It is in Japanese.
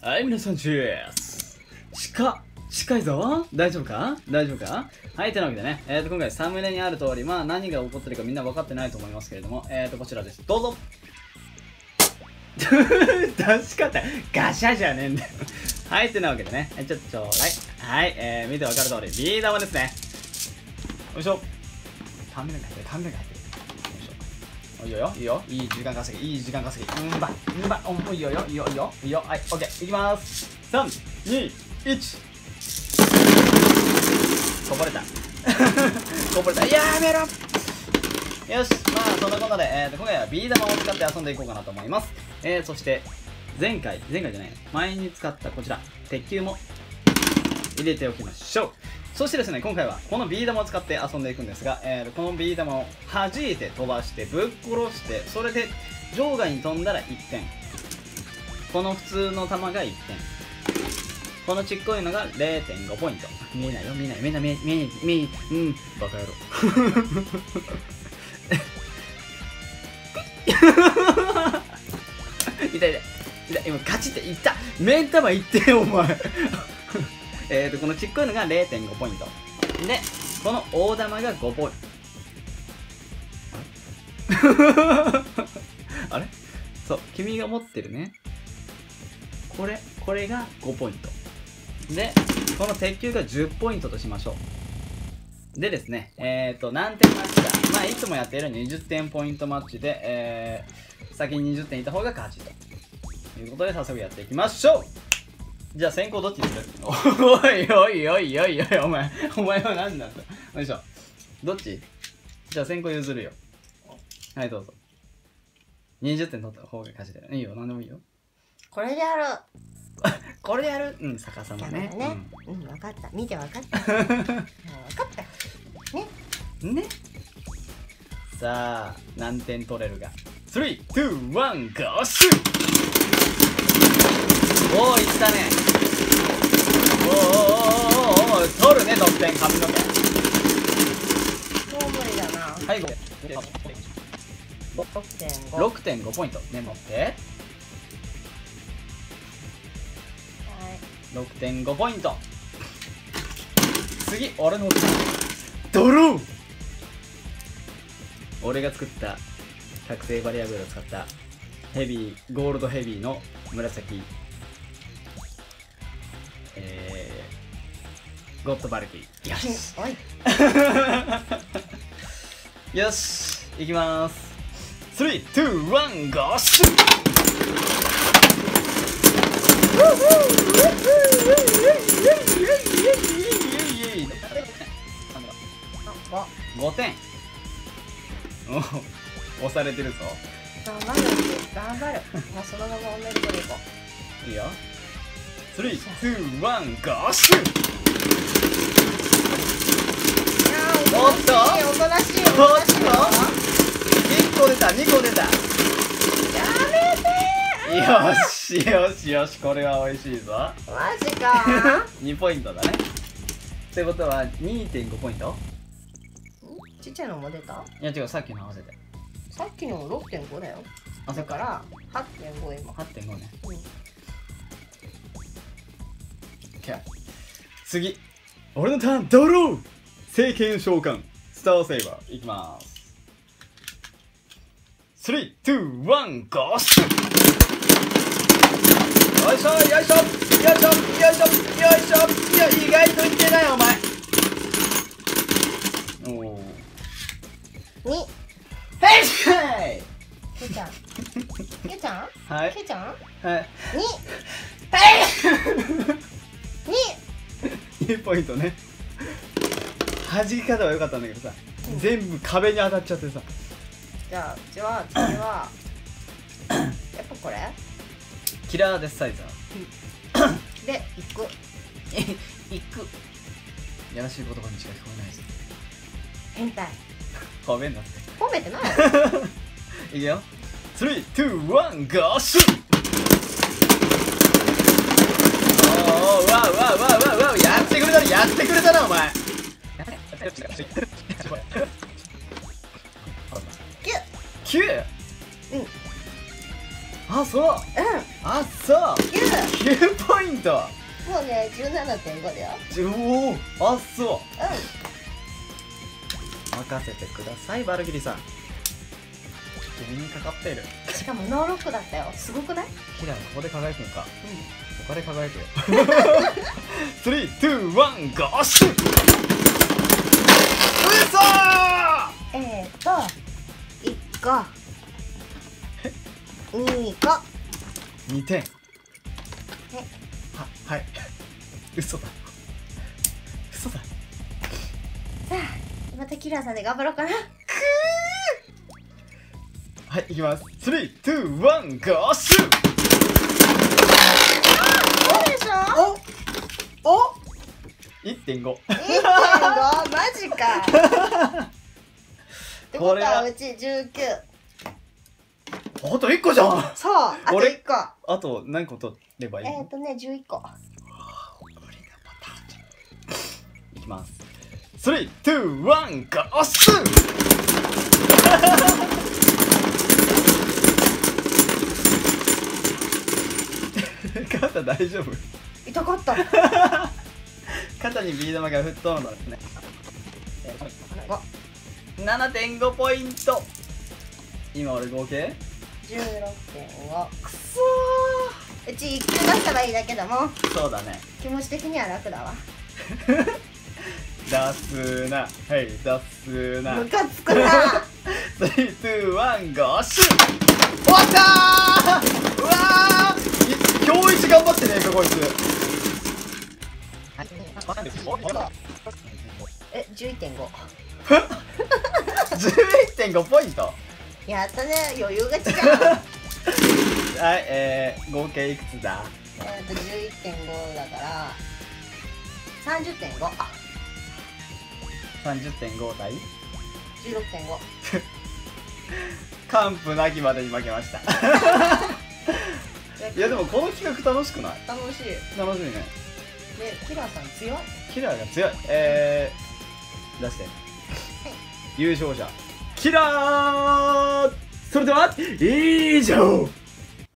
はい、皆さん、チェース。近いぞ。大丈夫かはい、というわけでね、今回サムネにある通り、何が起こってるかみんな分かってないと思いますけれども、こちらです。どうぞ。出し方、ガシャじゃねえんだよ。はい、というわけでね、ちょっとちょうだい。はい、見て分かる通り、ビー玉ですね。よいしょ。タンネルが入ってる。よいしょ。いいよ、いい時間稼ぎ、いい時間稼ぎ。いいよ、はい、オッケー、いきます。3、2、1。こぼれた。やめろ。よし、そんなことで、今回はビー玉を使って遊んでいこうかなと思います。そして、前回じゃない、前に使ったこちら、鉄球も入れておきましょう。そしてですね、今回はこのビー玉を使って遊んでいくんですが、このビー玉を弾いて飛ばしてぶっ殺して、それで場外に飛んだら1点。この普通の球が1点。このちっこいのが 0.5 ポイント。見えないよ、みんなバカ野郎。痛い、今カチっていった。目ん玉いってよ、お前。このちっこいのが 0.5 ポイントで、この大玉が5ポイント。あれ、そう、君が持ってるね、これが5ポイントで、この鉄球が10ポイントとしましょう。でですね、何点マッチか、いつもやっている20点ポイントマッチで、先に20点いった方が勝ちということで、早速やっていきましょう。じゃあ先行どっちにする？おい、お前は何なんだ。よいしょ。どっち？じゃあ先行譲るよ。はい、どうぞ。20点取った方が勝ちだよ。いいよ、何でもいいよ。 これでやる。 これでやる？うん、逆さまね。 分かった。見て分かった。分かった。 ね。さあ、何点取れるか。3、2、1、ゴーシュー！おー、いったね。おー、取るね、得点、髪の毛。 もう無理だな。 はい、6.5 ポイント。メモって。6.5 ポイント。次、俺のドロー。俺が作った覚醒バリアブルを使ったヘビー、ゴールドヘビーの紫ゴッドバルキー。よしよし、いきまーす。3、2、1、ゴーシュ5点。押されてるぞ。 頑張る。そのまま同じとこでいこう。いいよ。3、2、1、ゴーシュおっと、 おとなしい。 1個出た、2個出た。 やめてよし、これは美味しいぞ。 マジか。 2ポイントだね。ってことは 2.5 ポイント。 ちっちゃいのも出た？ いや違う、さっきの合わせて。 さっきの 6.5 だよ。だから 8.5 今。 8.5 ね。次、俺のターン、ドロー。聖剣召喚スターセイバーいきまーす。3、2、1、ゴーシュよいしょ。いや、意外といってないお前。おお。 2。 はい。 けいちゃんはい。 けいちゃんはい。 2。 2ポイントね。弾き方は良かったんだけどさ、全部壁に当たっちゃってさ。 じゃあ次はやっぱこれキラーデスサイザーで行くやらしい言葉にしか聞こえないです。 変態。 褒めんなって。 褒めてない。 いくよ。3、2、1、ゴーシュおー、わやってくれたなお前。9。あ、そう。 あっそう 9ポイント。 もうね 17.5 だよ。 おお、あっそう。 う任せてくださいバルキリーさん。君にかかっている。 ん。しかもノーロックだったよ。すごくない？ キラーここで輝くのか。 う他で輝くよ。3、2、1、ゴーシュ。うそー。 ん。1個2個。 2点。はい。嘘だ。嘘だ。 さあまたキラーさんで頑張ろうかな。 はい、いきます。3、2、1、ゴーシュ。 そうでしょ。 お 1.5。 1.5 マジか。ってことはうち19。 あと1個じゃん。 そう、あと1個。 あと何個取ればいいの？ 11個。 いきます。3、2、1、ゴーシュ。肩大丈夫？ 痛かった。 肩にビー玉が吹っ飛んだんですね。7.5 ポイント。今俺合計 16.5。 くそうち1球出したらいいだけどもー。そうだね。 気持ち的には楽だわ。 出すな、はい出すな。 ムカつくな。 3、2、1、ゴーシュ。終わったー。うわー、今日一頑張ってねえかこいつ。 11.5。 11.5 ポイント。 やったね、余裕が違う。 はい、合計いくつだ？ 11.5 だから30.5。あ、 30.5 対 16.5。 完膚なきまでに負けました。いやでもこの企画楽しくない？ 楽しい。 楽しいね。 で、キラーさん強い。 キラーが強い。出して。優勝者キラー。それでは以上。